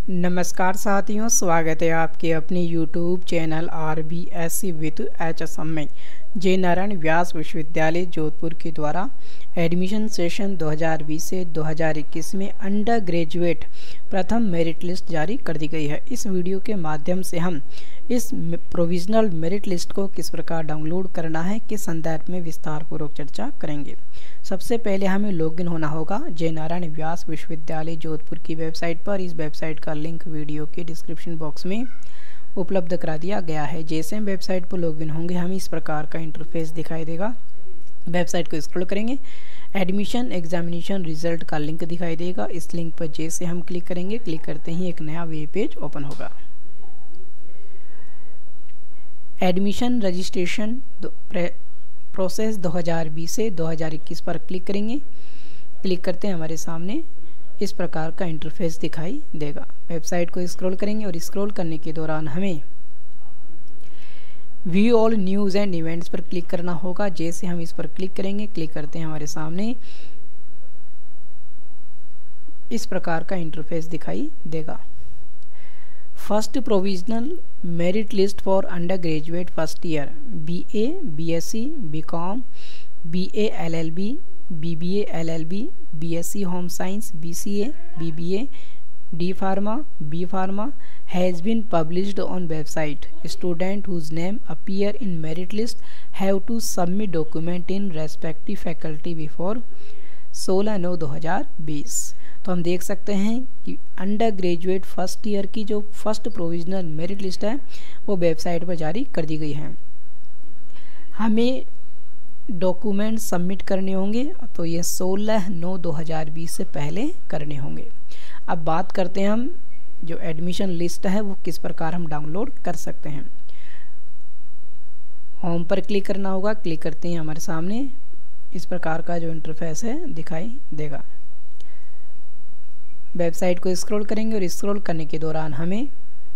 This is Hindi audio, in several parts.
नमस्कार साथियों, स्वागत है आपके अपने YouTube channel RBSC with HSM में। जय नारायण व्यास विश्वविद्यालय जोधपुर के द्वारा एडमिशन सेशन 2020 से 2021 में अंडर ग्रेजुएट प्रथम मेरिट लिस्ट जारी कर दी गई है। इस वीडियो के माध्यम से हम इस प्रोविजनल मेरिट लिस्ट को किस प्रकार डाउनलोड करना है के संदर्भ में विस्तार पूर्वक चर्चा करेंगे। सबसे पहले हमें लॉगिन होना होगा जय नारायण व्यास विश्वविद्यालय जोधपुर की वेबसाइट पर। इस वेबसाइट का लिंक वीडियो के डिस्क्रिप्शन बॉक्स में उपलब्ध करा दिया गया है। जैसे हम वेबसाइट पर लॉगिन होंगे हमें इस प्रकार का इंटरफेस दिखाई देगा। वेबसाइट को स्क्रॉल करेंगे, एडमिशन एग्जामिनेशन रिजल्ट का लिंक दिखाई देगा। इस लिंक पर जैसे हम क्लिक करेंगे, क्लिक करते ही एक नया वेब पेज ओपन होगा। एडमिशन रजिस्ट्रेशन प्रोसेस 2020 से 2021 पर क्लिक करेंगे। क्लिक करते हैं हमारे सामने इस प्रकार का इंटरफेस दिखाई देगा। वेबसाइट को स्क्रॉल करेंगे और स्क्रॉल करने के दौरान हमें view all news and events पर क्लिक करना होगा। जैसे हम इस पर क्लिक करेंगे, क्लिक करते हैं हमारे सामने इस प्रकार का इंटरफेस दिखाई देगा। First provisional merit list for undergraduate first year BA, BSc, BCom, BA LLB, BBA LLB, BSc Home Science, BCA, BBA, D Pharma, B Pharma has been published on website. Student whose name appear in merit list have to submit document in respective faculty before 16/9/2020। तो हम देख सकते हैं कि अंडर ग्रेजुएट फर्स्ट ईयर की जो फर्स्ट प्रोविजनल मेरिट लिस्ट है वो वेबसाइट पर जारी कर दी गई है। हमें डॉक्यूमेंट सबमिट करने होंगे, तो ये 16/9/2020 से पहले करने होंगे। अब बात करते हैं हम जो एडमिशन लिस्ट है वो किस प्रकार हम डाउनलोड कर सकते हैं। होम पर क्लिक करना होगा। क्लिक करते हैं हमारे सामने इस प्रकार का जो इंटरफेस है दिखाई देगा। वेबसाइट को स्क्रॉल करेंगे और स्क्रॉल करने के दौरान हमें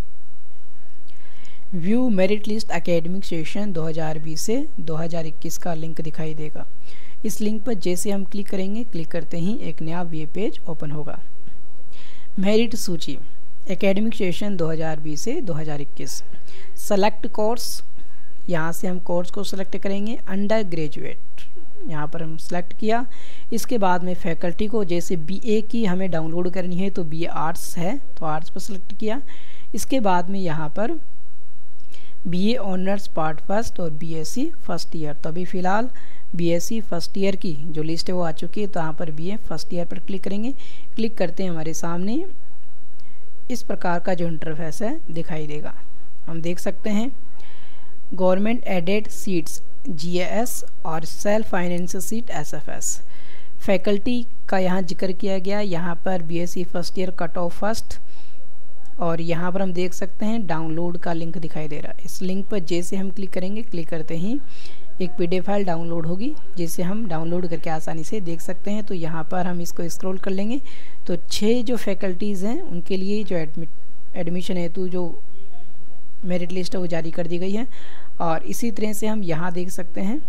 view merit list academic session 2020 से 2021 का लिंक दिखाई देगा। इस लिंक पर जैसे हम क्लिक करेंगे, क्लिक करते ही एक नया वेब पेज ओपन होगा। मेरिट सूची एकेडमिक सेशन 2020 से 2021। सेलेक्ट कोर्स, यहाँ से हम कोर्स को सेलेक्ट करेंगे। अंडर ग्रेजुएट यहाँ पर हम सेलेक्ट किया। इसके बाद में फैकल्टी को जैसे BA की हमें डाउनलोड करनी है तो BA आर्ट्स है तो आर्ट्स पर सेलेक्ट किया। इसके बाद में यहाँ पर BA ऑनर्स पार्ट फर्स्ट और BSc फर्स्ट ईयर। तो अभी फ़िलहाल BSc फर्स्ट ईयर की जो लिस्ट है वो आ चुकी है, तो यहाँ पर BA फर्स्ट ईयर पर क्लिक करेंगे। क्लिक करते हैं हमारे सामने इस प्रकार का जो इंटरफेस है दिखाई देगा। हम देख सकते हैं गवर्नमेंट एडेड सीट्स GAS और self finance seat SFS। Faculty का यहाँ जिक्र किया गया। यहाँ पर BSc first year cut off first, और यहाँ पर हम देख सकते हैं डाउनलोड का लिंक दिखाई दे रहा है। इस लिंक पर जैसे हम क्लिक करेंगे, क्लिक करते ही एक PDF फाइल डाउनलोड होगी जिसे हम डाउनलोड करके आसानी से देख सकते हैं। तो यहाँ पर हम इसको स्क्रॉल कर लेंगे तो 6 जो फैकल्टीज़ हैं उनके लिए जो एडमिशन हेतु जो मेरिट लिस्ट है वो जारी कर दी गई है। और इसी तरह से हम यहाँ देख सकते हैं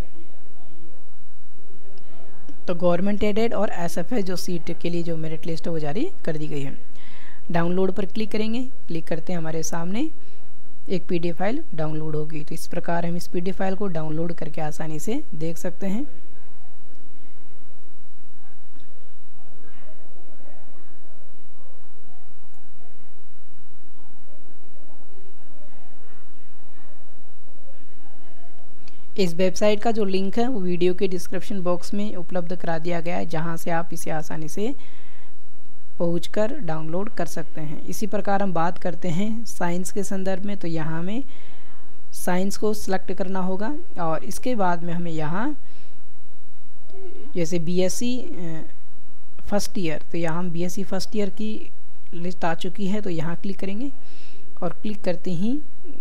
तो गवर्नमेंट एडेड और SFS जो सीट के लिए जो मेरिट लिस्ट है वो जारी कर दी गई है। डाउनलोड पर क्लिक करेंगे। क्लिक करते हैं हमारे सामने एक PDF फाइल डाउनलोड होगी। तो इस प्रकार हम इस PDF फाइल को डाउनलोड करके आसानी से देख सकते हैं। इस वेबसाइट का जो लिंक है वो वीडियो के डिस्क्रिप्शन बॉक्स में उपलब्ध करा दिया गया है, जहां से आप इसे आसानी से पहुंचकर डाउनलोड कर सकते हैं। इसी प्रकार हम बात करते हैं साइंस के संदर्भ में, तो यहाँ हमें साइंस को सिलेक्ट करना होगा। और इसके बाद में हमें यहाँ जैसे BSc फर्स्ट ईयर, तो यहाँ हम BSc फर्स्ट ईयर की लिस्ट आ चुकी है, तो यहाँ क्लिक करेंगे और क्लिक करते ही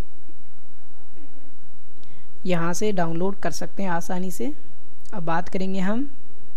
यहाँ से डाउनलोड कर सकते हैं आसानी से। अब बात करेंगे हम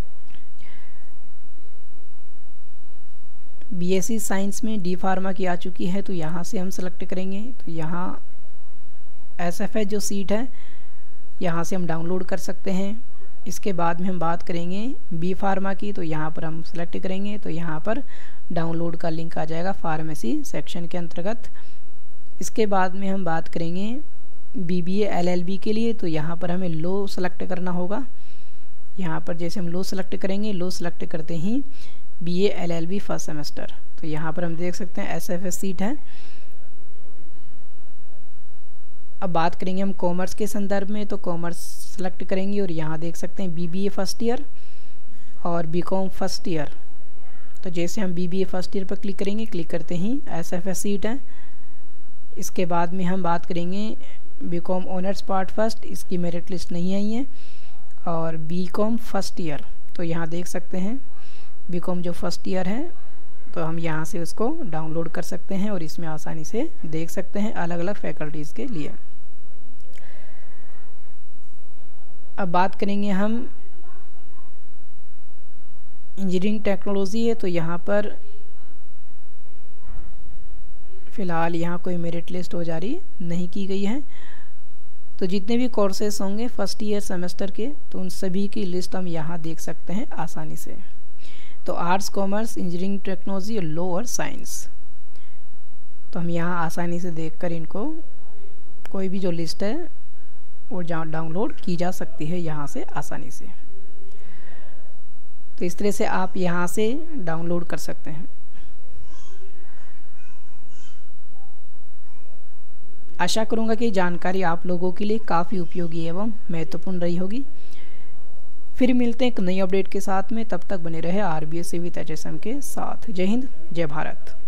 BSc साइंस में D Pharma की आ चुकी है, तो यहाँ से हम सेलेक्ट करेंगे। तो यहाँ SFS जो सीट है यहाँ से हम डाउनलोड कर सकते हैं। इसके बाद में हम बात करेंगे बी फार्मा की, तो यहाँ पर हम सेलेक्ट करेंगे तो यहाँ पर डाउनलोड का लिंक आ जाएगा फार्मेसी सेक्शन के अंतर्गत। इसके बाद में हम बात करेंगे BBA LLB के लिए, तो यहाँ पर हमें लो सेलेक्ट करना होगा। यहाँ पर जैसे हम लो सेलेक्ट करेंगे, लो सेलेक्ट करते ही BA LLB फर्स्ट सेमेस्टर, तो यहाँ पर हम देख सकते हैं SFS सीट है। अब बात करेंगे हम कॉमर्स के संदर्भ में, तो कॉमर्स सेलेक्ट करेंगे और यहाँ देख सकते हैं BBA फर्स्ट ईयर और BCom फर्स्ट ईयर। तो जैसे हम BBA फर्स्ट ईयर पर क्लिक करेंगे, क्लिक करते ही SFS सीट है। इसके बाद में हम बात करेंगे BCom ऑनर्स पार्ट फर्स्ट, इसकी मेरिट लिस्ट नहीं आई है, और BCom फर्स्ट ईयर, तो यहाँ देख सकते हैं BCom जो फर्स्ट ईयर है, तो हम यहाँ से उसको डाउनलोड कर सकते हैं और इसमें आसानी से देख सकते हैं अलग अलग फैकल्टीज़ के लिए। अब बात करेंगे हम इंजीनियरिंग टेक्नोलॉजी है, तो यहाँ पर फ़िलहाल यहाँ कोई मेरिट लिस्ट हो जारी नहीं की गई है। तो जितने भी कोर्सेस होंगे फर्स्ट ईयर सेमेस्टर के, तो उन सभी की लिस्ट हम यहाँ देख सकते हैं आसानी से। तो आर्ट्स, कॉमर्स, इंजीनियरिंग टेक्नोलॉजी और लॉ और साइंस, तो हम यहाँ आसानी से देखकर इनको कोई भी जो लिस्ट है वो डाउनलोड की जा सकती है यहाँ से आसानी से। तो इस तरह से आप यहाँ से डाउनलोड कर सकते हैं। आशा करूँगा कि जानकारी आप लोगों के लिए काफ़ी उपयोगी एवं महत्वपूर्ण रही होगी। फिर मिलते हैं एक नई अपडेट के साथ में, तब तक बने रहे RBSC विद HSM के साथ। जय हिंद, जय भारत।